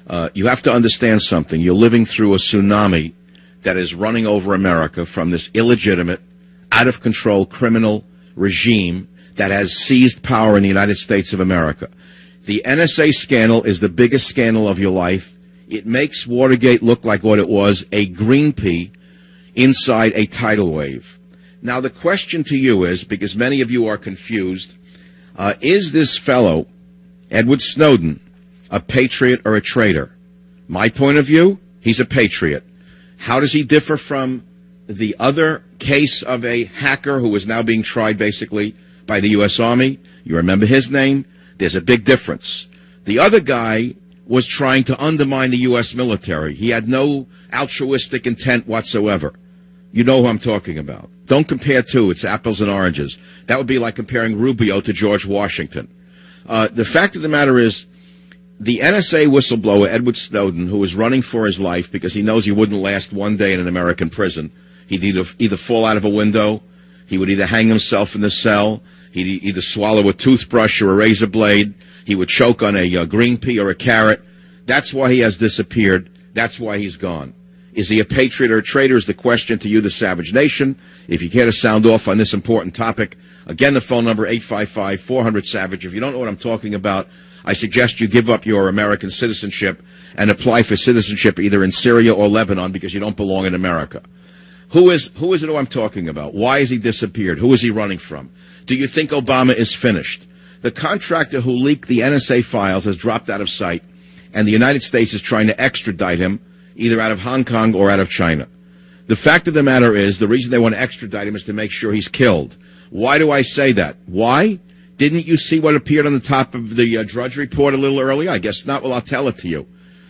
You have to understand something. You're living through a tsunami that is running over America from this illegitimate, out-of-control criminal regime that has seized power in the United States of America. The NSA scandal is the biggest scandal of your life. It makes Watergate look like what it was, a green pea inside a tidal wave. Now, the question to you is, because many of you are confused, is this fellow, Edward Snowden, a patriot or a traitor? My point of view, he's a patriot. How does he differ from the other case of a hacker who is now being tried basically by the U.S. Army? You remember his name? There's a big difference. The other guy was trying to undermine the U.S. military. He had no altruistic intent whatsoever. You know who I'm talking about. Don't compare two. It's apples and oranges. That would be like comparing Rubio to George Washington. The fact of the matter is, the NSA whistleblower, Edward Snowden, who was running for his life because he knows he wouldn't last one day in an American prison. He'd either fall out of a window, he would either hang himself in the cell, he'd either swallow a toothbrush or a razor blade, he would choke on a green pea or a carrot. That's why he has disappeared. That's why he's gone. Is he a patriot or a traitor is the question to you, the Savage Nation. If you care to sound off on this important topic, again, the phone number, 855-400-SAVAGE. If you don't know what I'm talking about, I suggest you give up your American citizenship and apply for citizenship either in Syria or Lebanon because you don't belong in America. Who is it who I'm talking about? Why has he disappeared? Who is he running from? Do you think Obama is finished? The contractor who leaked the NSA files has dropped out of sight, and the United States is trying to extradite him either out of Hong Kong or out of China. The fact of the matter is, the reason they want to extradite him is to make sure he's killed. Why do I say that? Why? Didn't you see what appeared on the top of the Drudge Report a little earlier? I guess not. Well, I'll tell it to you.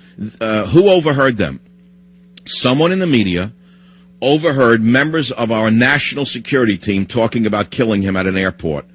Who overheard them? Someone in the media overheard members of our national security team talking about killing him at an airport.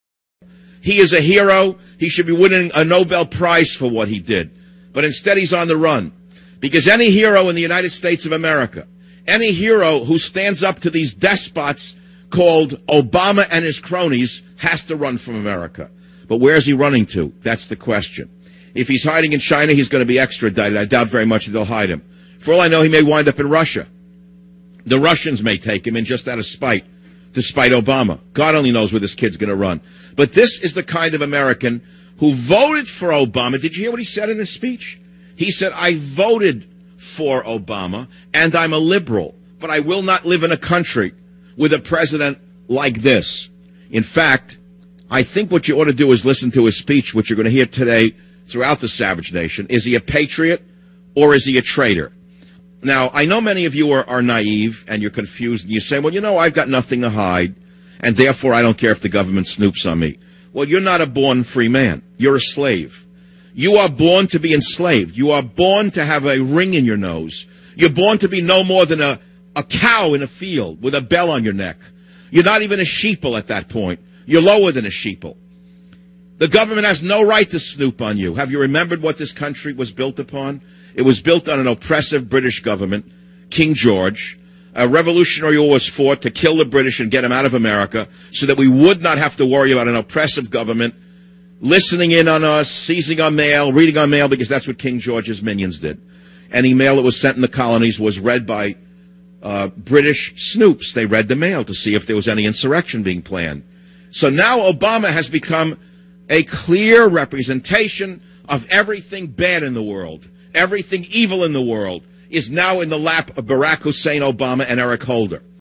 He is a hero. He should be winning a Nobel Prize for what he did. But instead, he's on the run. Because any hero in the United States of America, any hero who stands up to these despots called Obama and his cronies has to run from America. But where is he running to? That's the question. If he's hiding in China, he's going to be extradited. I doubt very much that they'll hide him. For all I know, he may wind up in Russia. The Russians may take him in just out of spite, to spite Obama. God only knows where this kid's going to run. But this is the kind of American who voted for Obama. Did you hear what he said in his speech? He said, I voted for Obama, and I'm a liberal, but I will not live in a country with a president like this. In fact, I think what you ought to do is listen to his speech, which you're going to hear today throughout the Savage Nation. Is he a patriot or is he a traitor? Now, I know many of you are naive and you're confused, and you say, well, you know, I've got nothing to hide, and therefore I don't care if the government snoops on me. Well, you're not a born free man. You're a slave. You are born to be enslaved. You are born to have a ring in your nose. You're born to be no more than a cow in a field with a bell on your neck. You're not even a sheeple at that point. You're lower than a sheeple. The government has no right to snoop on you. Have you remembered what this country was built upon? It was built on an oppressive British government, King George. A revolutionary war was fought to kill the British and get them out of America so that we would not have to worry about an oppressive government listening in on us, seizing our mail, reading our mail, because that's what King George's minions did. Any mail that was sent in the colonies was read by British snoops. They read the mail to see if there was any insurrection being planned. So now Obama has become a clear representation of everything bad in the world. Everything evil in the world is now in the lap of Barack Hussein Obama and Eric Holder.